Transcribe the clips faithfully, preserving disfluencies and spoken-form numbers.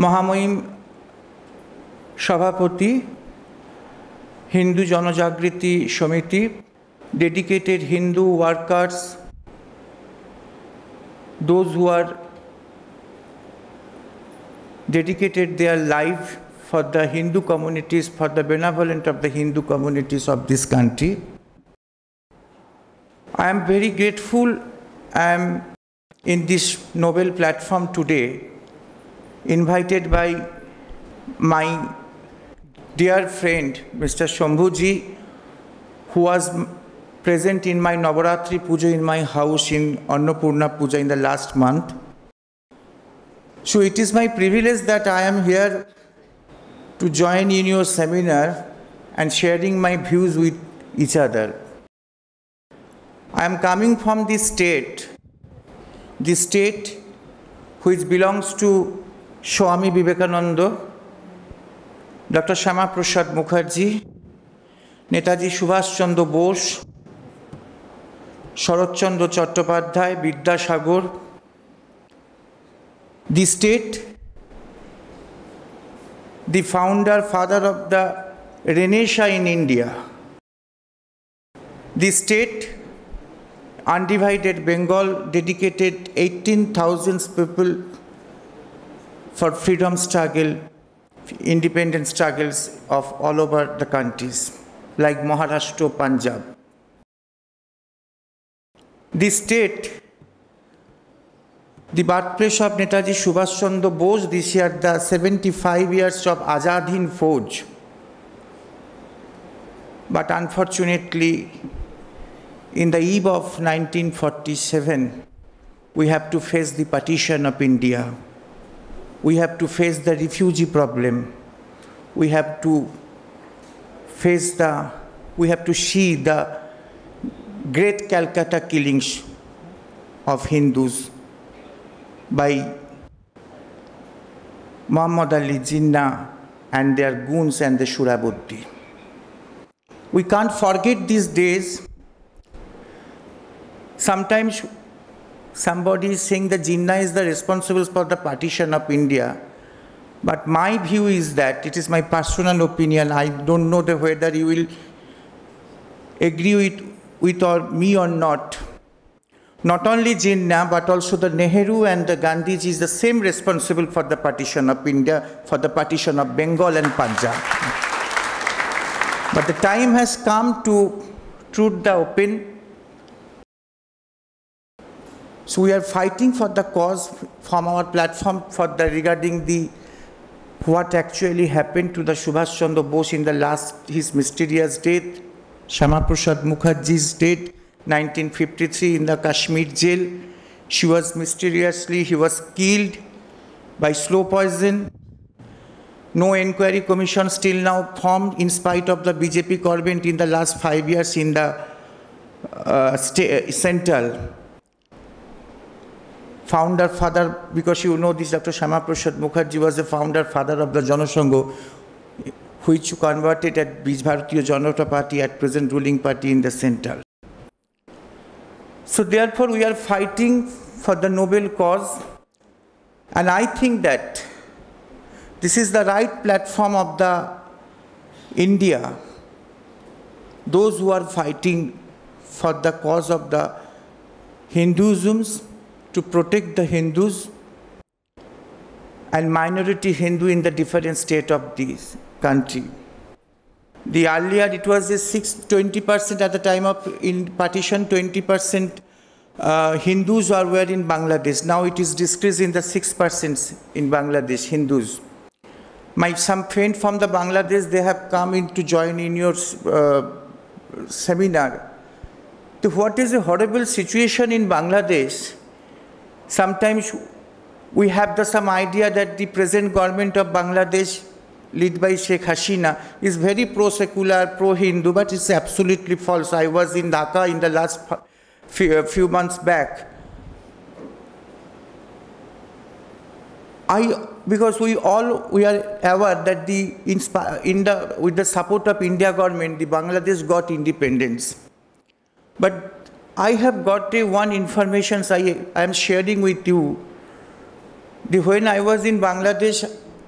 মহামহিম সভাপতি হিন্দু জনজাগৃতি সমিতি, dedicated Hindu workers, those who are dedicated their life for the Hindu communities, for the benevolent of the Hindu communities of this country. I am very grateful I am in this noble platform today, invited by my dear friend Mister Shambhuji, who was present in my Navaratri Puja in my house in Annapurna Puja in the last month. So it is my privilege that I am here to join in your seminar and sharing my views with each other. I am coming from the state, the state which belongs to Swami Vivekananda, Doctor Shyama Prasad Mukherjee, Netaji Subhash Chandra Bose, Sharat Chandra Chattopadhyay, Vidyasagar, the state, the founder, father of the Renaissance in India, the state, undivided Bengal, dedicated eighteen thousand people for freedom struggle, independent struggles of all over the countries, like Maharashtra, Punjab. The state, the birthplace of Netaji Subhash Chandra Bose, this year the seventy-five years of Azad Hind Fauj. But unfortunately, in the eve of nineteen forty-seven, we have to face the partition of India. We have to face the refugee problem. We have to face the, we have to see the great Calcutta killings of Hindus by Muhammad Ali Jinnah and their goons and the Shurabuddin. We can't forget these days. Sometimes somebody is saying that Jinnah is the responsible for the partition of India. But my view is that, it is my personal opinion, I don't know the whether you will agree with, with or me or not. Not only Jinnah, but also the Nehru and the Gandhiji is the same responsible for the partition of India, for the partition of Bengal and Punjab. But the time has come to truth the open. So we are fighting for the cause from our platform for the regarding the what actually happened to the Subhash Chandra Bose in the last, his mysterious death, Shyama Prasad Mukherjee's death, nineteen fifty-three in the Kashmir jail. She was mysteriously, he was killed by slow poison. No inquiry commission still now formed in spite of the B J P government in the last five years in the uh, central. Founder, father, because you know this Doctor Shyama Prasad Mukherjee was the founder, father of the Janasangh, which converted at Bij Bharatiya Janata Party, at present ruling party in the central. So therefore we are fighting for the noble cause, and I think that this is the right platform of the India, those who are fighting for the cause of the Hinduism, to protect the Hindus and minority Hindu in the different state of this country. The earlier it was a six, twenty percent at the time of in partition, twenty percent uh, Hindus are were in Bangladesh. Now it is decreased in the six percent in Bangladesh, Hindus. My some friend from the Bangladesh, they have come in to join in your uh, seminar. So what is a horrible situation in Bangladesh? Sometimes we have the, some idea that the present government of Bangladesh, led by Sheikh Hasina, is very pro-secular, pro-Hindu, but it's absolutely false. I was in Dhaka in the last few, few months back. I, because we all we are aware that the in the with the support of India government, the Bangladesh got independence. But I have got a one information I, I am sharing with you. The, when I was in Bangladesh,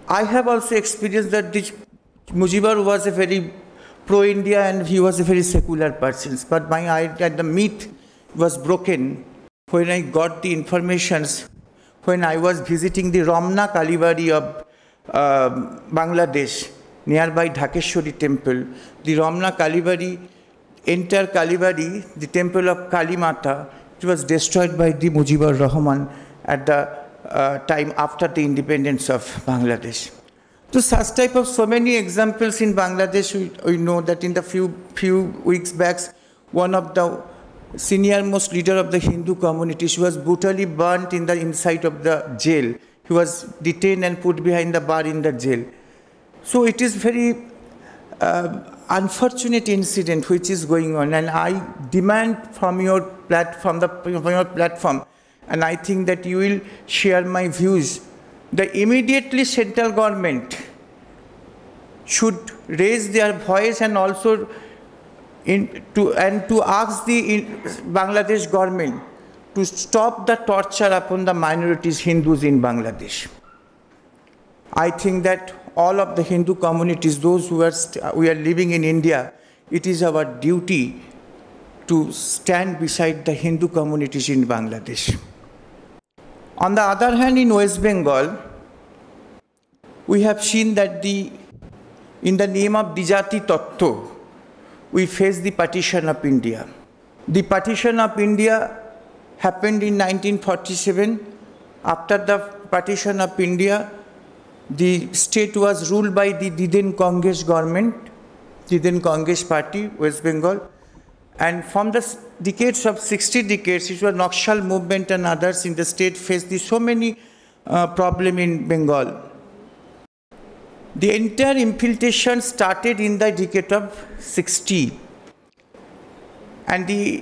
I have also experienced that this Mujibur was a very pro-India and he was a very secular person. But my idea, the myth was broken when I got the informations when I was visiting the Ramna Kalibari of uh, Bangladesh, nearby Dhakeshwari temple. The Ramna Kalibari, entire Kalibari, the temple of Kali Mata, it was destroyed by the Mujibur Rahman at the uh, time after the independence of Bangladesh. So such type of so many examples in Bangladesh, we, we know that in the few, few weeks back, one of the senior most leader of the Hindu community, she was brutally burnt in the inside of the jail. He was detained and put behind the bar in the jail. So it is very uh, unfortunate incident which is going on, and I demand from your platform, the, from your platform, and I think that you will share my views. The immediately central government should raise their voice and also in to and to ask the in Bangladesh government to stop the torture upon the minorities Hindus in Bangladesh. I think that all of the Hindu communities, those who are we are living in India, it is our duty to stand beside the Hindu communities in Bangladesh. On the other hand, in West Bengal, we have seen that the, in the name of Dijati Tattva, we face the partition of India. The partition of India happened in nineteen forty-seven. After the partition of India, the state was ruled by the then Congress government, the then Congress party, West Bengal. And from the decades of sixty decades, it was Naxal movement and others in the state faced so many uh, problems in Bengal. The entire infiltration started in the decade of sixty. And the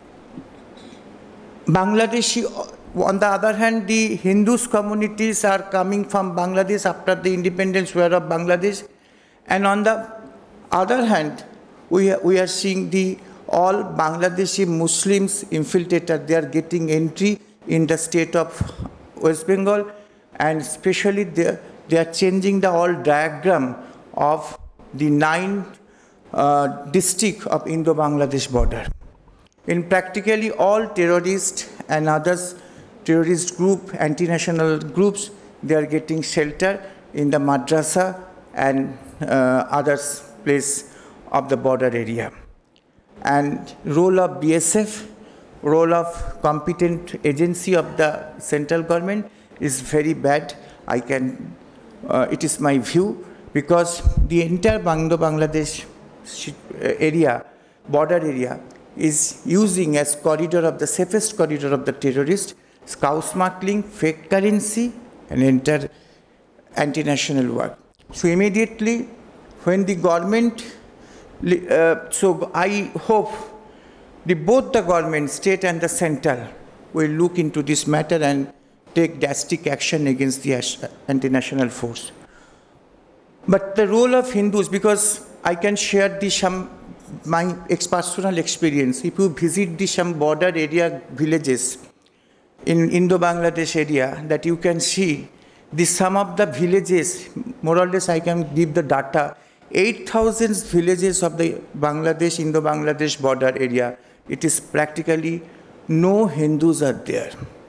Bangladeshi, on the other hand, the Hindus communities are coming from Bangladesh after the independence war of Bangladesh. And on the other hand, we are, we are seeing the all Bangladeshi Muslims infiltrated. They are getting entry in the state of West Bengal, and especially they, they are changing the all diagram of the nine uh, district of Indo-Bangladesh border. In practically all terrorists and others, terrorist group, anti-national groups, they are getting shelter in the madrasa and uh, others place of the border area. And role of B S F, role of competent agency of the central government is very bad. I can, uh, it is my view, because the entire Bangladesh area, border area, is using as corridor of the safest corridor of the terrorists, cow smuggling, fake currency, and entire anti-national work. So immediately, when the government Uh, so I hope the, both the government, state and the central, will look into this matter and take drastic action against the anti-national force. But the role of Hindus, because I can share the some, my ex personal experience. If you visit the some border area villages in Indo-Bangladesh area, that you can see the some of the villages, more or less I can give the data, eight thousand villages of the Bangladesh, Indo-Bangladesh border area, it is practically no Hindus are there.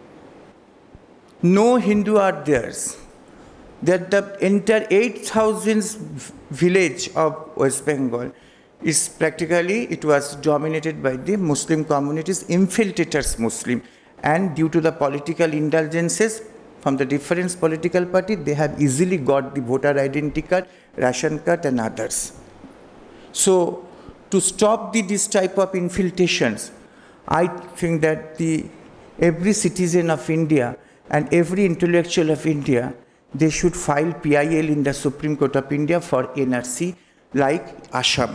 No Hindu are there. That the entire eight thousand village of West Bengal is practically, it was dominated by the Muslim communities, infiltrators Muslim. And due to the political indulgences from the different political party, they have easily got the voter identity card, ration card, and others. So, to stop the, this type of infiltrations, I think that the, every citizen of India and every intellectual of India, they should file P I L in the Supreme Court of India for N R C, like Assam.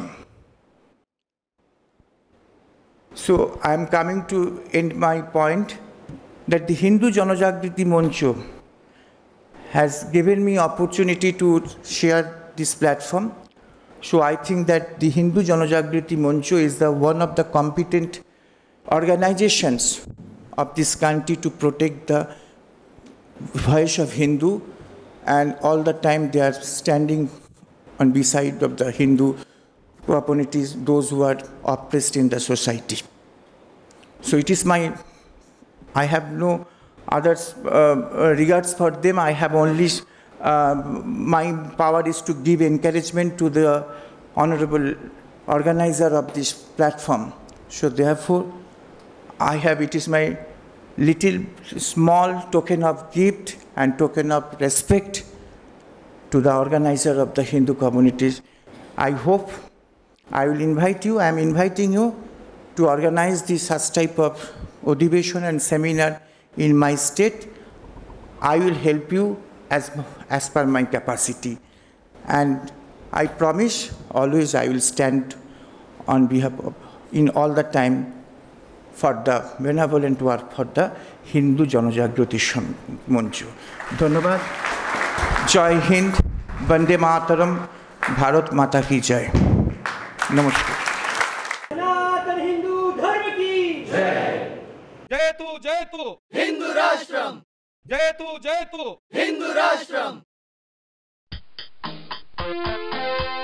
So, I am coming to end my point, that the Hindu Janajagriti Moncho has given me opportunity to share this platform. So I think that the Hindu Janajagriti Moncho is the one of the competent organizations of this country to protect the voice of Hindu and all the time they are standing on beside of the Hindu communities, those who are oppressed in the society. So it is my, I have no other uh, regards for them. I have only, uh, my power is to give encouragement to the honorable organizer of this platform. So therefore, I have, it is my little small token of gift and token of respect to the organizer of the Hindu communities. I hope I will invite you, I am inviting you to organize this such type of Odhibeshon and seminar in my state. I will help you as, as per my capacity. And I promise always I will stand on behalf of, in all the time, for the benevolent work for the Hindu Janajagrati Manch. Dhanyabad. Jai Hind, Vande Mataram, Bharat Mata Ki Jai. Namaskar. सनातन हिंदू धर्म की जय। जय तू जय तू हिंदू राष्ट्रम। जय तू जय तू हिंदू राष्ट्रम।